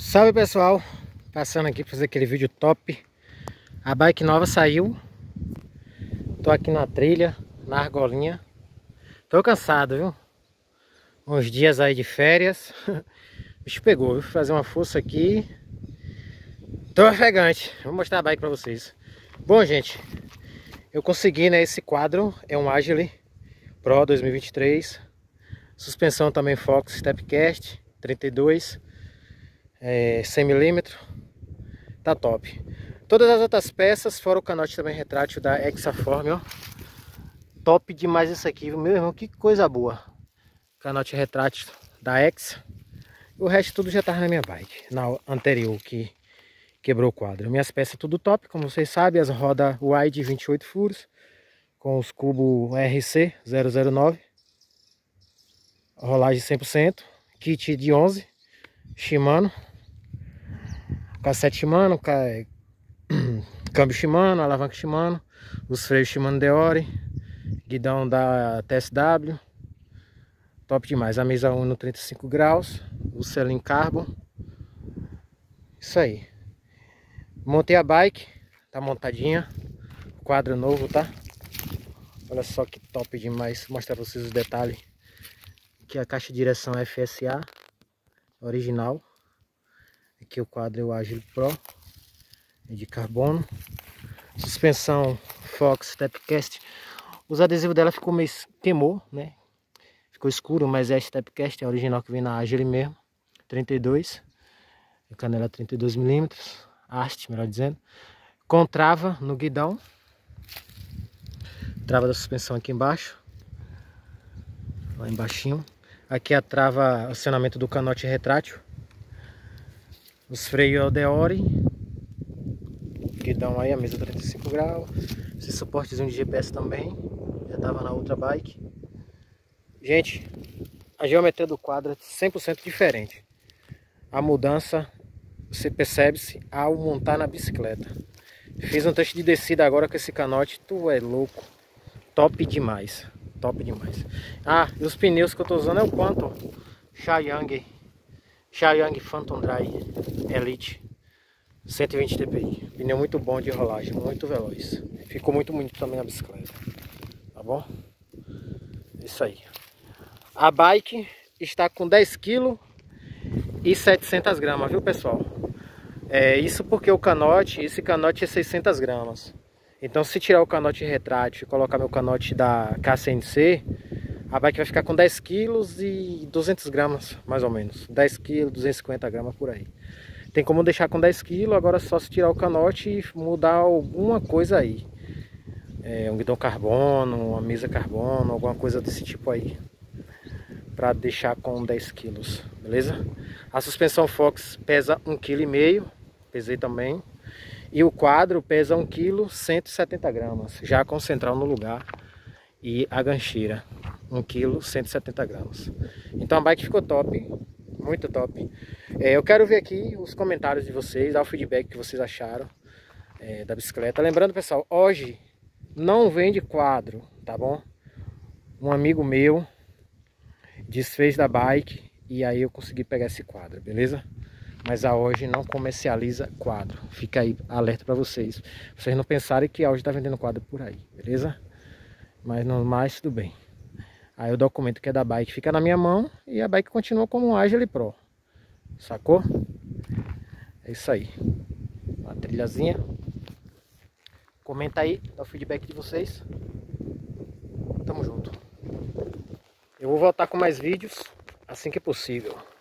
Salve pessoal, passando aqui para fazer aquele vídeo top. A bike nova saiu. Tô aqui na trilha, na argolinha. Tô cansado, viu? Uns dias aí de férias. O bicho pegou, viu? Vou fazer uma força aqui. Tô ofegante. Vou mostrar a bike para vocês. Bom, gente, eu consegui, né? Esse quadro é um Agile Pro 2023. Suspensão também Fox Stepcast 32. 100 mm, tá top. Todas as outras peças, fora o canote também retrátil da Hexaform, ó. Top demais isso aqui, meu irmão, que coisa boa. Canote retrátil da Hexa. O resto tudo já tava na minha bike, na anterior que quebrou o quadro. Minhas peças tudo top, como vocês sabem, as rodas wide 28 furos, com os cubos RC 009. Rolagem 100%, kit de 11, Shimano. Cassete Shimano, câmbio Shimano, alavanca Shimano, os freios Shimano Deore, guidão da TSW, top demais. A mesa Uno 35 graus, o selim Carbon, isso aí. Montei a bike, tá montadinha, quadro novo, tá? Olha só que top demais, vou mostrar pra vocês os detalhes. Aqui a caixa de direção FSA, original. Aqui o quadro é o Agile Pro, é de carbono. Suspensão Fox Stepcast. Os adesivos dela ficou meio queimou, né? Ficou escuro, mas é a Stepcast, é a original que vem na Agile mesmo. 32. Canela 32 mm. Haste, melhor dizendo. Com trava no guidão. Trava da suspensão aqui embaixo. Lá embaixinho. Aqui a trava, acionamento do canote retrátil. Os freios Deore, que dão aí a mesa 35 graus. Esse suportezinho de GPS também, já estava na outra bike. Gente, a geometria do quadro é 100% diferente. A mudança você percebe-se ao montar na bicicleta. Fiz um teste de descida agora com esse canote, tu é louco. Top demais, top demais. Ah, e os pneus que eu tô usando é o Quantum Xiaoyang Phantom Dry Elite 120 TPI. Pneu muito bom de rolagem, muito veloz. Ficou muito bonito também na bicicleta. Tá bom? Isso aí. A bike está com 10 kg e 700 gramas, viu pessoal? Isso porque esse canote é 600 gramas. Então se tirar o canote retrátil e colocar meu canote da KCNC, a bike vai ficar com 10 kg e 200 gramas, mais ou menos. 10 kg, 250 gramas por aí. Tem como deixar com 10 kg, agora é só se tirar o canote e mudar alguma coisa aí. Um guidão carbono, uma mesa carbono, alguma coisa desse tipo aí. Pra deixar com 10 kg, beleza? A suspensão Fox pesa 1,5 kg, pesei também. E o quadro pesa 1 kg, 170 gramas, já com o central no lugar. E a gancheira 1 kg, 170 gramas. Então a bike ficou top, muito top. Eu quero ver aqui os comentários de vocês, dar o feedback que vocês acharam da bicicleta. Lembrando pessoal, hoje não vende quadro, tá bom? Um amigo meu desfez da bike e aí eu consegui pegar esse quadro, beleza? Mas a hoje não comercializa quadro, fica aí alerta para vocês. Vocês não pensarem que a hoje tá vendendo quadro por aí, beleza? Mas no mais tudo bem. Aí o documento que é da bike fica na minha mão e a bike continua como um Agile Pro. Sacou? É isso aí. Uma trilhazinha. Comenta aí, dá o feedback de vocês. Tamo junto. Eu vou voltar com mais vídeos assim que possível.